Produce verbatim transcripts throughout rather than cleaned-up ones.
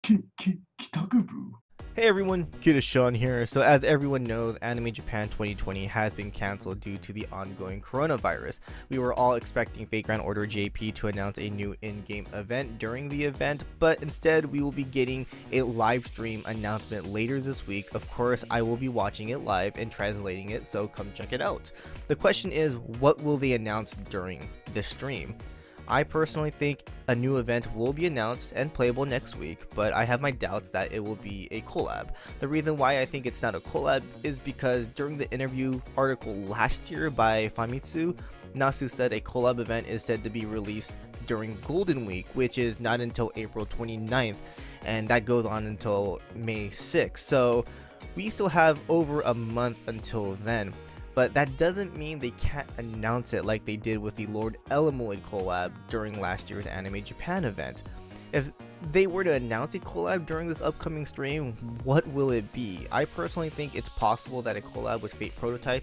Hey everyone, Kid Sean here. So as everyone knows, Anime Japan twenty twenty has been cancelled due to the ongoing coronavirus. We were all expecting Fate Grand Order J P to announce a new in-game event during the event, but instead we will be getting a live stream announcement later this week. Of course, I will be watching it live and translating it, so come check it out. The question is, what will they announce during this stream? I personally think a new event will be announced and playable next week, but I have my doubts that it will be a collab. The reason why I think it's not a collab is because during the interview article last year by Famitsu, Nasu said a collab event is said to be released during Golden Week, which is not until April twenty-ninth, and that goes on until May sixth, so we still have over a month until then. But that doesn't mean they can't announce it like they did with the Lord Elamoid collab during last year's Anime Japan event. If they were to announce a collab during this upcoming stream, what will it be? I personally think it's possible that a collab with Fate Prototype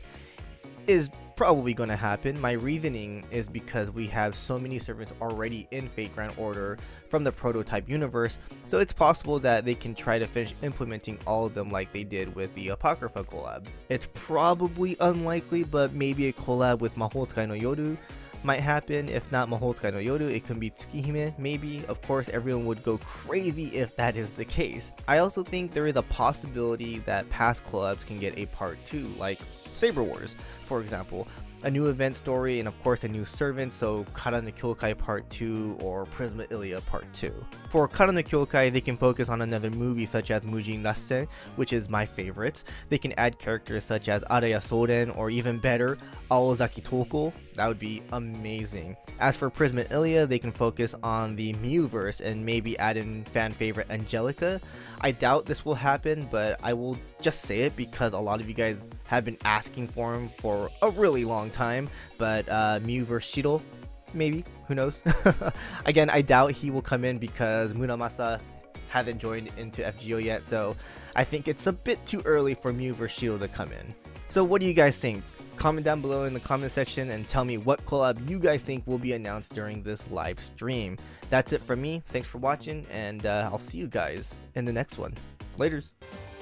is probably going to happen. My reasoning is because we have so many servants already in Fate Grand Order from the Prototype universe, so it's possible that they can try to finish implementing all of them like they did with the Apocrypha collab. It's probably unlikely, but maybe a collab with Mahotsukai no Yoru might happen. If not Mahotsukai no Yoru, it could be Tsukihime, maybe. Of course, everyone would go crazy if that is the case. I also think there is a possibility that past collabs can get a part two, like Saber Wars, for example. A new event story and of course a new servant, so Kara no Kyokai Part two or Prisma Ilia Part two. For Kara no Kyokai, they can focus on another movie such as Mujin Rassen, which is my favorite. They can add characters such as Araya Soren, or even better, Aozaki Toko. That would be amazing. As for Prisma Ilia, they can focus on the Mewverse and maybe add in fan favorite Angelica. I doubt this will happen, but I will just say it because a lot of you guys have been asking for him for a really long time. But uh, Mewverse Shiro, maybe, who knows? Again, I doubt he will come in because Munamasa hasn't joined into F G O yet, so I think it's a bit too early for Mewverse Shiro to come in. So what do you guys think? Comment down below in the comment section and tell me what collab you guys think will be announced during this live stream. That's it from me. Thanks for watching, and uh, I'll see you guys in the next one. Laters.